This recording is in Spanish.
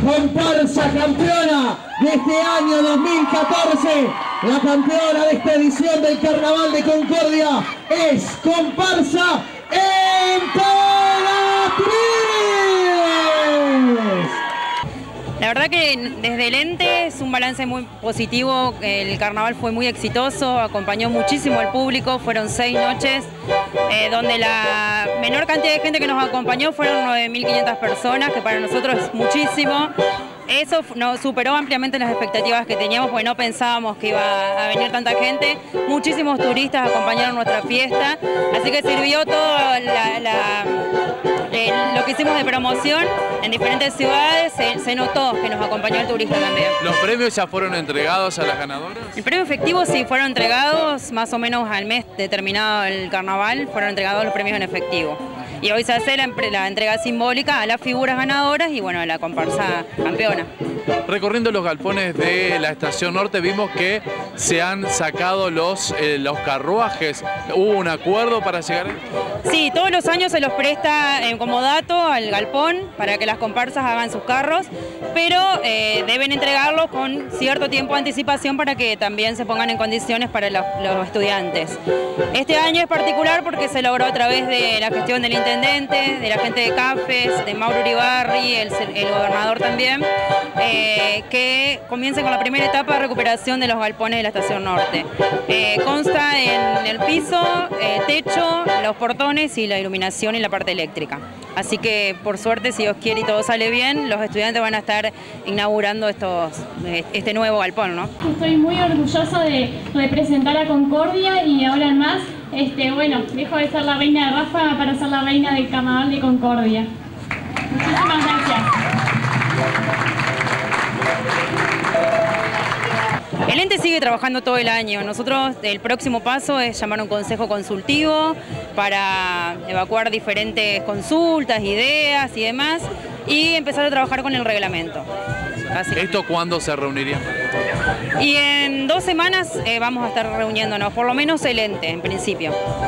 comparsa campeona de este año 2014, la campeona de esta edición del Carnaval de Concordia es comparsa Emperatriz. La verdad que desde el ente es un balance muy positivo, el carnaval fue muy exitoso, acompañó muchísimo al público, fueron 6 noches, donde la menor cantidad de gente que nos acompañó fueron 9.500 personas, que para nosotros es muchísimo. Eso nos superó ampliamente las expectativas que teníamos, porque no pensábamos que iba a venir tanta gente. Muchísimos turistas acompañaron nuestra fiesta, así que sirvió todo lo que hicimos de promoción en diferentes ciudades, se notó que nos acompañó el turista también. ¿Los premios ya fueron entregados a las ganadoras? El premio efectivo sí fueron entregados más o menos al mes de terminado el carnaval, fueron entregados los premios en efectivo. Y hoy se hace la entrega simbólica a las figuras ganadoras y bueno, a la comparsa campeona. Recorriendo los galpones de la Estación Norte vimos que se han sacado los carruajes. ¿Hubo un acuerdo para llegar a esto? Sí, todos los años se los presta como dato al galpón para que las comparsas hagan sus carros, pero deben entregarlos con cierto tiempo de anticipación para que también se pongan en condiciones para los estudiantes. Este año es particular porque se logró a través de la gestión del intendente, de la gente de CAFES, de Mauro Uribarri, el gobernador también, que comiencen con la primera etapa de recuperación de los galpones de la Estación Norte. Consta en el piso, el techo, los portones y la iluminación y la parte eléctrica. Así que por suerte, si Dios quiere y todo sale bien, los estudiantes van a estar inaugurando este nuevo galpón, ¿no? Estoy muy orgullosa de representar a Concordia y ahora más, bueno, dejo de ser la reina de Rafa para ser la reina del Carnaval de Concordia. Muchísimas gracias. El ente sigue trabajando todo el año. Nosotros, el próximo paso es llamar a un consejo consultivo para evacuar diferentes consultas, ideas y demás, y empezar a trabajar con el reglamento. ¿Esto cuándo se reuniría? Y en 2 semanas vamos a estar reuniéndonos, por lo menos el ente, en principio.